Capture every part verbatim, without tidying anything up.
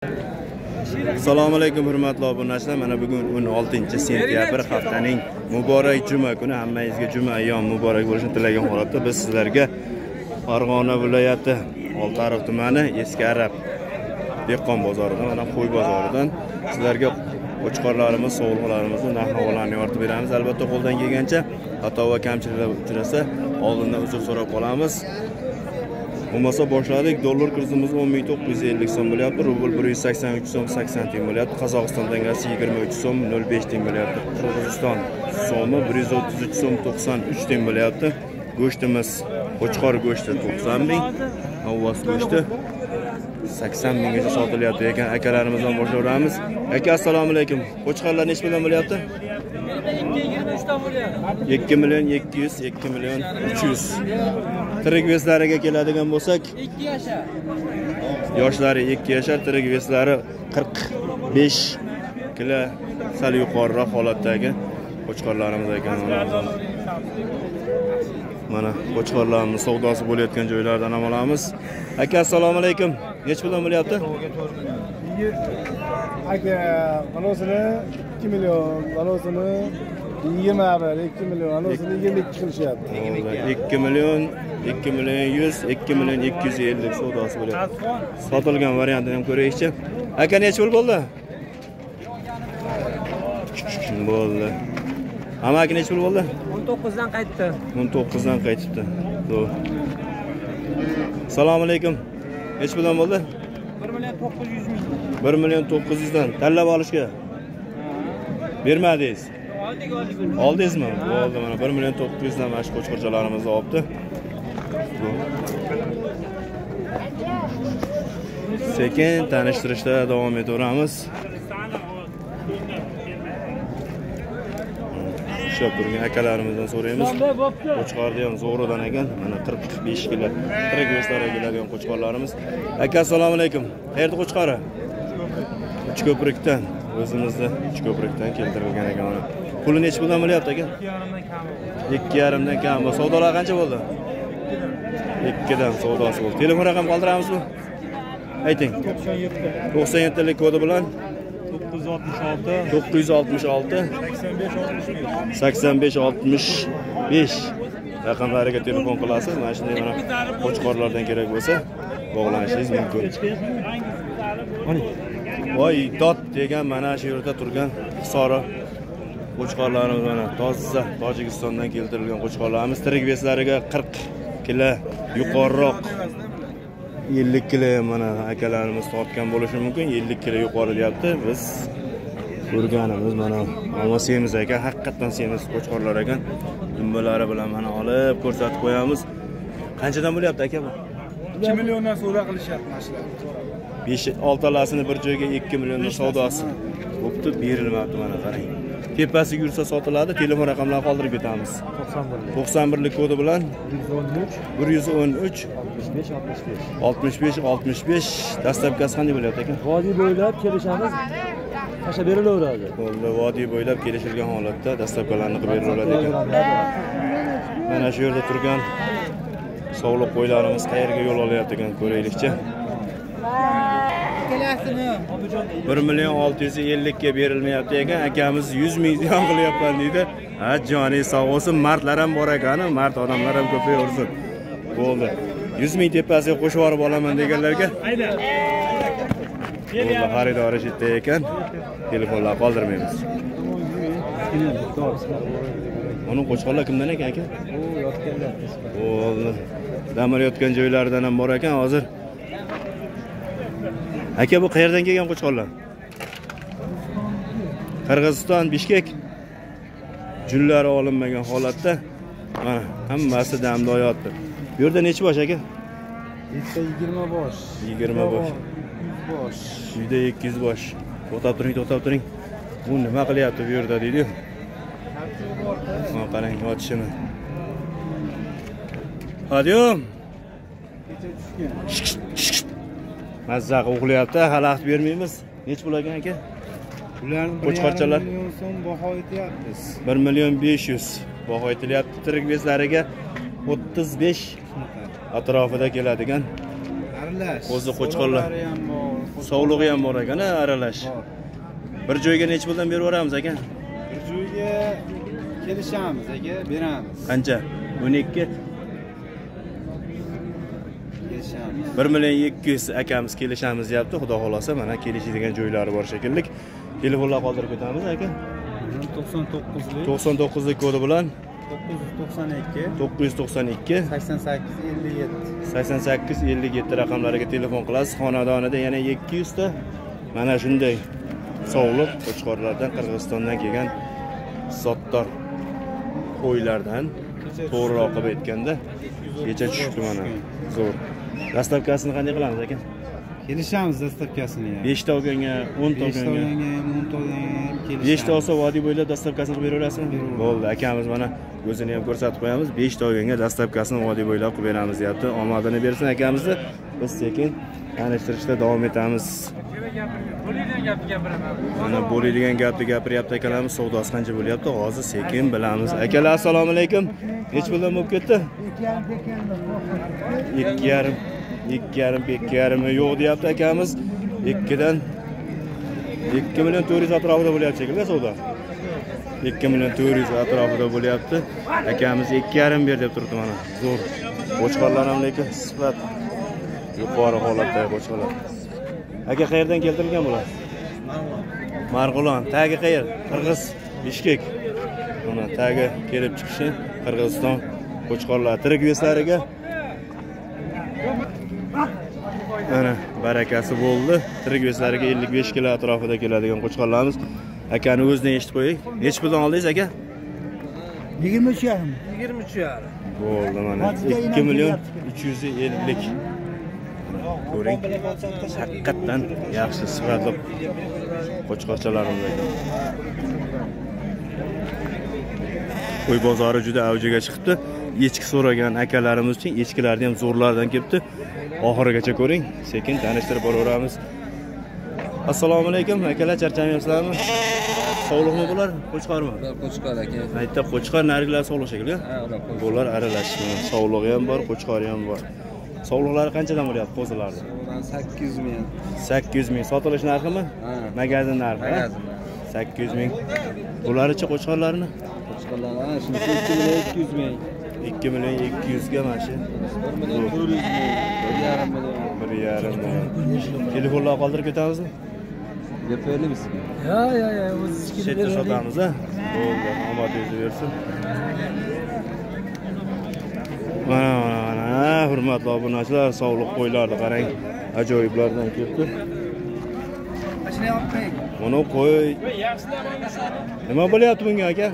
Assalomu alaykum hurmatli obunachilar. Mana bugun o'n oltinchi sentyabr haftaning muborak juma kuni. Hammangizga juma ayyom muborak bo'lishini tilagan holatda biz sizlarga Farg'ona viloyati Oltiariq tumani Eski Arab dehqon bozoridan, mana qo'y bozoridan sizlarga qo'chqorlarimiz, sovg'alarimizni, narx-navolarni yoritib beramiz. Albatta qo'ldan kelgancha xato va kamchiliklar uchrasa oldindan uzr so'rab qolamiz. Bo'lmasa boshladik. Dollar kursimiz o'n ming to'qqiz yuz ellik so'm bo'lyapti. Rubl bir yuz sakson uch so'm sakson tiyin bo'lyapti. Qozog'iston tangasi yigirma uch so'm nol besh tiyin bo'lyapti. Qirg'iziston so'mi bir yuz o'ttiz uch so'm to'qson uch tiyin bo'lyapti. Go'shtimiz qo'chqor go'shti to'qson ming, havvos go'shti sakson minggacha sotilyapti ekan. Akalarimizdan boshlaymiz. Aka, assalomu alaykum. Qo'chqorlar nech million bo'lyapti? ikki million ikki yuz, ikki million uch yuz. Tirik veslariga keladigan bo'lsak, ikki yashar. Yoshlari ikki yashar, tirik veslari qirq besh kilo sal yuqoriroq holatdagi qo'chqorlarimiz ekan. Mana qo'chqorlarimiz savdosi bo'layotgan joylardan ham olamiz. Aka, assalomu alaykum. Nech puldan bo'lyapti? Aka, manosini ikki million, manosini yigirma bir, ikki million, manosini yigirma ikki qilishyapti. ikki million, ikki million yuz, ikki million ikki yuz ellik savdosi bo'lyapti. Sotilgan variantini ham ko'raylikchi. Aka, nech pul bo'ldi? Bo'ldi. Amaki nech pul bo'ldi? o'n to'qqiz dan qaytdi. o'n to'qqiz dan qaytibdi. To'g'ri. Assalomu alaykum. Nech puldan bo'ldi? bir million to'qqiz yuz ming. bir million to'qqiz yuz dan tanlab olishga bermadingiz. Oldik, oldik. Oldingizmi? Bo'ldi, mana bir million to'qqiz yuz dan mana shu qo'chqorchalarimizni olibdi. Sekin tanishtirishda davom etaveramiz. Ishlab turgan akalarimizdan so'raymiz. Qo'chqorda ham zo'ridan ekan. Mana qirq besh kilo tirik go'shtlarga keladigan qo'chqorlarimiz. Aka, assalomu alaykum. Qayerda qo'chqori? Uchko'prikdan, o'zimizda Uchko'prikdan keltirilgan ekan mana. Puli nech puldan bo'lyapti aka? ikki yarim dan kam. Savdolar qancha bo'ldi? ikki dan savdosi bo'ldi. Telefon raqam qoldiramizmi? Ayting. to'qson yetti lik kodi bilan to'qqiz yuz oltmish olti to'qqiz yuz oltmish olti sakson besh oltmish besh raqamlariga telefon qilasiz. Mana shunday mana qo'chqorlardan kerak bo'lsa bog'lanishingiz mumkin. Voy, dot degan mana shu yerda turgan Hisori qo'chqorlarimiz mana toza Tojikistondan keltirilgan qo'chqorlarimiz. Tirik veslariga qirq kilo yuqoriroq, ellik kilo mana akalarimiz tortgan bo'lishi mumkin. ellik kilo yuqori deyapti. Biz ko'rganimiz mana olma semiz ekan, haqiqatan semiz qo'chqorlar ekan. Dumbalari bilan mana olib ko'rsatib qo'yamiz. Qanchadan bo'lyapti aka bu? ikki milliondan so'ra qilishyapti mashlar. besh oltalasini bir joyga ikki milliondan savdosi bo'pti, berilmabdi mana qarang. Tepasiga yursa sotiladi. Telefon raqamlarini qoldirib ketamiz. to'qson bir lik kodi bilan bir yuz o'n uch oltmish besh oltmish besh. Dastlabkasi qanday bo'lyapti aka? Vodiy bo'ylab kelishamiz. Tashlab berilaveradi. Bo'ldi, vodiy bo'ylab kelishilgan holatda dastlabkalarni qilib berilaveradi ekan. Mana shu yerda turgan sovliq qo'ylarimiz qayerga yo'l olyapti ekan ko'raylikchi. bir million olti yuz ellik ga berilmayapti ekan. Akamiz yuz ming ziyon qilyapman deydi. Ha, joniy sog' bo'lsin. Martlar ham bor ekan, mart odamlar ham ko'payaversin. Bo'ldi. yuz ming tepasiga qo'shib olib olaman deganlarga. Hayda. Bo'ldi, xaridori yerda ekan. Telefonlar qoldirmaymiz. Uning qo'chqorlar kimdan ekan aka? U yotganlar. Bo'ldi. Damir yotgan joylaridan ham bor ekan hozir. Aka, bu qayerdan kelgan qo'chqorlar? Qirg'iziston, Bishkek. Junlari olinmagan holatda mana hammasi damda yotdi. Bu yerda necha bosh aka? Bitta yigirma bosh. yigirma bosh. bosh. Uyda ikki yuz bosh. To'xtab turing, to'xtab turing. Bu nima qilyapti bu yerda deydi-yu. Mana qarang yotishini. Hadyom. Mazzaqa uxlayapti, xalaqit bermaymiz. Nech pul ekan aka? Ularni qo'chqorchalar bir million so'm baho aytyapmiz. bir million besh yuz baho aytilyapti. Tirik bezlariga o'ttiz besh atrofida keladigan Aralash. o'zi qo'chqorlar. Sog'lig'i ham bor ekan, aralash. Bir joyga necha puldan berib yuboramiz aka? Bir joyga kelishamiz aka, beramiz. Qancha? o'n ikki. Kelishamiz. bir million ikki yuz akamiz kelishamiz deyapti. Xudo xolasa mana kelishadigan joylari bor shekilli. Telefonlar qoldirib ketamiz aka. to'qson to'qqizlik to'qson to'qqizlik kodi bilan to'qqiz yuz to'qson ikki to'qqiz yuz to'qson ikki sakson sakkiz ellik yetti sakson sakkiz ellik yetti raqamlariga telefon qilasiz. Xonadonida yana ikki yuz ta mana shunday sog'liq qo'chqorlardan Qirg'izistondan kelgan sottor qo'ylardan to'g'riroq qilib aytganda kecha tushdi mana. Zo'r. Dastavkasini qanday qilamiz aka? kelishamiz dastavkasini ham. besh ta olganga, o'n ta besh ta olganga. olganga ham, o'n ta olganga ham kelishamiz. besh ta olsa vodiy bo'ylab dastavkasini qilib beraverasizmi? Bo'ldi, akamiz mana o'zini ham ko'rsatib qo'yamiz. besh ta olganga dastavkasini vodiy bo'ylab qilib beramiz deyapti. Omadini bersin akamizni. Biz sekin tanishtirishda davom etamiz. Bo'ladigan gapni gapiraman. Mana bo'ladigan gapni gapiryapti akalarimiz. Savdosi qancha bo'lyapti? Hozir sekin bilamiz. Akalar, assalomu alaykum. Nech puldan bo'lib ketdi? ikki yarim. ikki yarim, ikki yarim yo'q deyapti akamiz. ikki dan ikki million to'rt yuz atrofida bo'lyapti shekilli savdo. ikki million to'rt yuz atrofida bo'lyapti. Akamiz ikki yarim ber deb turibdi mana. Zo'r. Qo'chqorlar ham lekin sifat yuqori holatdagi qo'chqorlar. Aka qayerdan keltirilgan bular? Marg'ilon. Tagi qayer? Qirg'iz, Bishkek. Mana tagi kelib chiqishi Qirg'iziston qo'chqorlar tirik veslariga. Mana barakasi bo'ldi. Tirik veslariga ellik besh kilo atrofida keladigan qo'chqorlarimiz. Akani o'zidan eshitib qo'ying. Nech puldan oldingiz aka? yigirma uch yarim. yigirma uch yarim. Bo'ldi mana ikki million uch yuz ellik. Ko'ring. Haqiqatan yaxshi sifatli qo'chqorchalarimiz ekan. Qo'y bozori juda avjiga chiqibdi. Echki so'ragan akalarimiz uchun echkilarni ham zo'rlardan kelibdi. Oxirigacha ko'ring, sekin tanishtirib boraveramiz. Assalomu alaykum, akalar, charchamayapsizlarmi? Sog'liqmi bular? Qo'chqormi? Qo'chqor aka. Aytda qo'chqor narigilar sog'liq shekilli. Ha, ular qo'chqor. Bular aralashdi. Sog'lig'i ham bor, qo'chqori ham bor. Sog'liqlari qanchadan bo'lyapti qo'zilarni? sakkiz yuz ming. sakkiz yuz ming sotilish narximi? Ha. Magazin narxi. Magazin. sakkiz yuz ming. Bularchi qo'chqorlarni? Qo'chqorlar ana shunisi ikki million ikki yuz ming. ikki million ikki yuz ga mana shu. bir million to'rt yuz ming. bir yarim million. bir yarim million. Telefonlar qoldirib ketamizmi? Gaperlimiz. Ya ya ya o'z ichida Chetda sotamiz a. Bo'ldi, omad o'zi bersin. Mana mana hurmatli obunachilar, sog'liq qo'ylarni qarang. Ajoyiblardan kelibdi. Mana qo'y. Nima bo'lyapti bunga aka?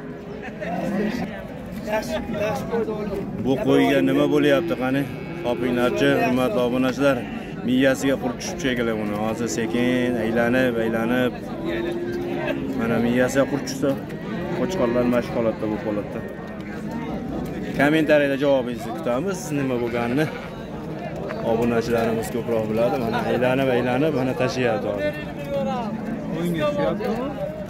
Bu qo'yga nima bo'lyapti qani? Topinglarchi, hurmatli obunachilar. Miyasiga qurt tushib shekilli buni. Hozir sekin aylanib, aylanib. Mana miyasiga qurt tushsa, qo'chqorlar mashq holatda bu holatda. Kommentariyada javobingizni kutamiz. Nima bo'lganini obunachilarimiz ko'proq biladi. Mana aylanib, aylanib, mana tashiyapti hozir. O'yinga tushyaptimi?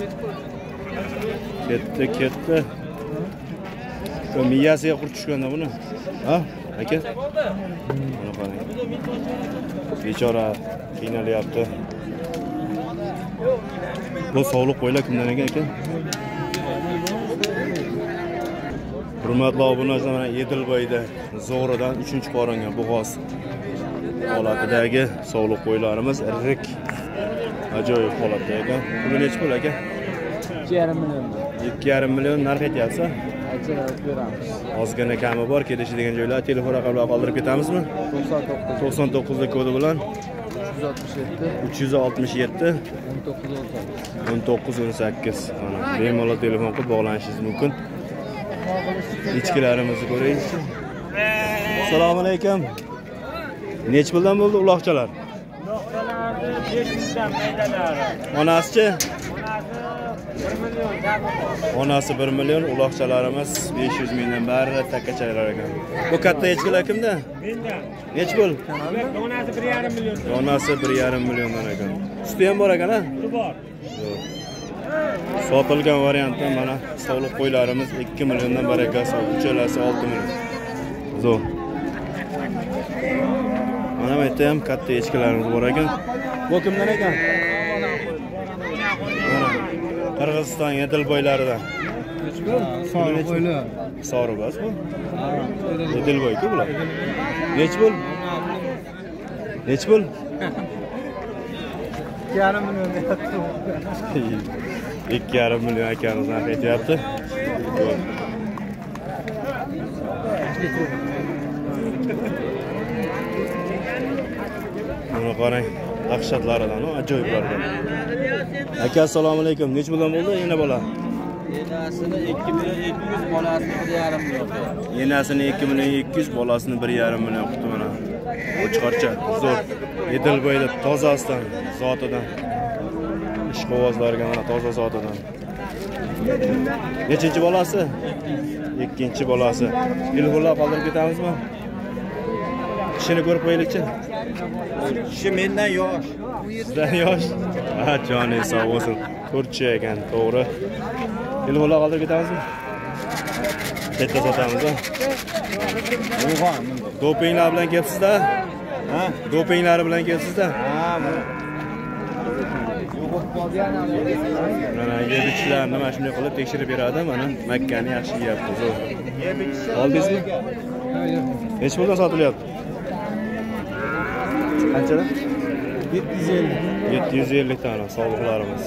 Ketdi, ketdi. Shu miyasiga qurt tushganda buni. Ha? Aka? Mana qarang. Bechora qiynalyapti. Bu sog'liq qo'ylar kimdan ekan aka? Hurmatli obunachilar, mana Edilboyda Zo'ridan uchinchi qo'ronga Bo'g'oz holatidagi sog'liq qo'ylarimiz irik ajoyib holatda ekan. Puli necha pul aka? ikki yarim million. ikki yarim million narx aytyapsiz. Ajratib beramiz. Ozgina kami bor, kelishadigan joylar, telefon raqamlarini qoldirib ketamizmi? to'qson to'qqiz. to'qson to'qqizlik kodi bilan uch yuz oltmish yetti. uch yuz oltmish yetti o'n to'qqiz o'n sakkiz. o'n to'qqiz o'n sakkiz. Mana bemalol telefon qilib bog'lanishingiz mumkin. Echkilarimizni ko'ring. Assalomu alaykum. Nech puldan bo'ldi uloqchalar? Uloqchalarni besh yuzdan maydalari. Onasi-chi? bir million. Onasi bir million, uloqchalarimiz besh yuz mingdan bari takkachalar ekan. Bu katta echkilar kimda? Mendan. Nech pul? Donasi bir yarim million. Onasi bir yarim milliondan ekan. Suti ham bor ekan-a? Bor. Sotilgan variantda mana sog'liq qo'ylarimiz ikki milliondan barakasi, uchalasi olti million. Zo'r. Mana bu yerda ham katta echkilarimiz bor ekan. Bu kimdan ekan? Mana Qirg'iziston Edilboylaridan. Sog'liq bo'yli. Sog'ribas bu. Edilboy-ku bular. Nech pul? Nech pul? ikki yarim million deyapti. ikki yarim million akamiz narx aytyapti. Mana qarang, dahshatlaridan, ajoyiblaridan. Aka, assalomu alaykum. Nech puldan bo'ldi yana bola? Enasini ikki million ikki yuz, bolasini bir yarim million. Enasini ikki million ikki yuz, bolasini bir yarim million qutdi mana. Qo'chqorcha, zo'r. Edilboyda tozasidan, zotidan. Ishqovozlarga mana toza zotidan. Nechinchi bolasi? ikkinchi bolasi. Ilg'urlar qoldirib ketamizmi? Kishini ko'rib qo'yaylikchi. Kishi mendan yosh. Sizdan yosh. Ha, joningiz sog' bo'lsin. To'rtchi ekan, to'g'ri. Ilg'urlar qoldirib ketamizmi? Katta sotamiz-a. Uyg'on. Dopinglar bilan kelibsiz-da? Ha? Dopinglari bilan kelibsiz-da? Ha, bu. Mana yebichlar nima shunday qilib tekshirib beradi. Mana Makkani yaxshi yeyapti, zo'r. Oldingizmi? Nech puldan sotilyapti? Qanchadan? yetti yuz ellik. yetti yuz ellik tana sog'liqlarimiz.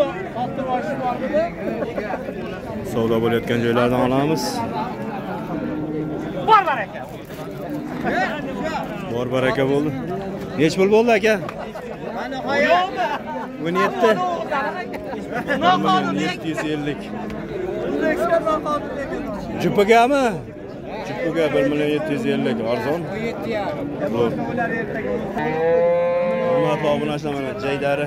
Savdo bo'layotgan joylardan olamiz. Bor baraka. Bor baraka bo'ldi. Nech pul bo'ldi aka? o'n yetti. yetti yuz ellik. Jupagami? Jupaga bir million yetti yuz ellik arzon. Zo'r. Hurmatli obunachilar, mana jaydari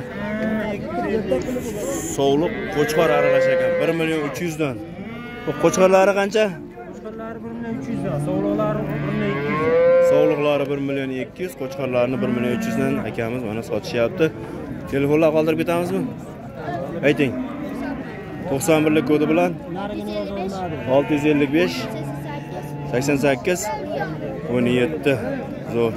sovliq qo'chqor aralash ekan bir million uch yuz dan. Bu qo'chqorlari qancha? Qo'chqorlari bir million uch yuz dan, sovliqlari bir million ikki yuz. Sovliqlari bir million ikki yuz, qo'chqorlarini bir million uch yuz dan akamiz mana sotishyapti. Telefonlar qoldirib ketamizmi? Ayting. to'qson birlik kodi bilan olti yuz ellik besh sakson sakkiz o'n yetti. Zo'r.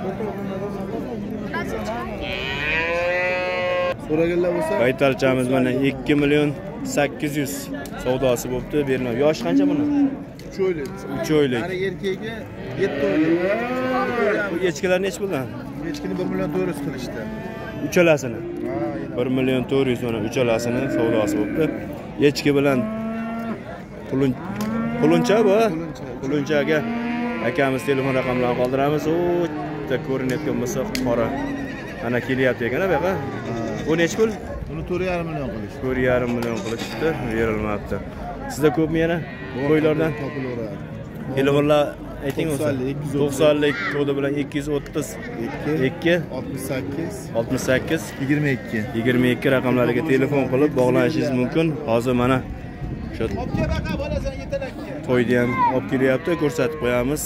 So'raganlar bo'lsa, Baytarchamiz mana ikki million sakkiz yuz savdosi bo'pti. Beriladi. Yosh qancha buni? uch oylik. uch oylik. Qari erkagi yetti oylik. Bu echkilar nech puldan? Echkini bir million to'rt yuz qilishdi. Uchalasini. Ha, bir million to'rt yuz mana uchalasini savdosi bo'pti. Echki bilan pulun puluncha bu. Pulunchaga akamiz telefon raqamlarini qoldiramiz. O, bitta ko'rinayotgan bo'lsa qora. Ana kelyapti ekan bu yoqqa. Bu nech pul? Buni to'rt yarim million qilish. to'rt yarim million qilishdi, berilmabdi. Sizda ko'pmi yana? Qo'ylardan topilaveradi. telefonlar ayting o'zi. to'qsonlik kodi bilan ikki yuz o'ttiz ikki oltmish sakkiz oltmish sakkiz yigirma ikki yigirma ikki raqamlariga telefon qilib bog'lanishingiz mumkin. Hozir mana shu to'yni ham olib kelyapti, ko'rsatib qo'yamiz.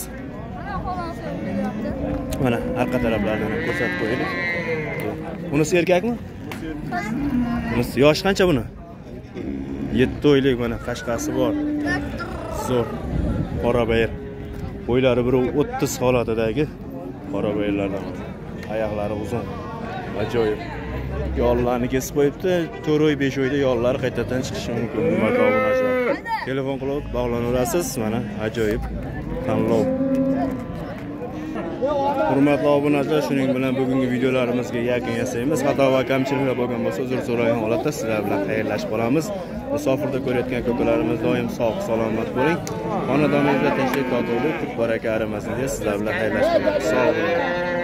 Mana arqa taraflarini ko'rsatib qo'yaylik. Bunisi erkakmi? Bunisi yosh qancha buni? yetti oylik, mana qashqasi bor. Zo'r. Qora bayir. Bo'ylari biri o'ttiz holatidagi qora bayirlardan. Oyoqlari uzun. Ajoyib. Yo'llarni kesib qo'yibdi. to'rt oy besh oyda yo'llari qaytadan chiqishi mumkin. Makobunachilar. Telefon qilib bog'lanaverasiz. Mana ajoyib tanlov. Hurmatli obunachilar, shuning bilan bugungi videolarimizga yakun yasaymiz. Xato va kamchiliklar bo'lgan bo'lsa, uzr so'ragan holatda sizlar bilan xayrlashib qolamiz. Musofirda ko'rayotgan ko'kalarimiz doim sog' salomat bo'ling. Xonadoningizda tinchlik, totuvlik, baraka arimasin deb sizlar bilan xayrlashib qolamiz. Sog' bo'ling.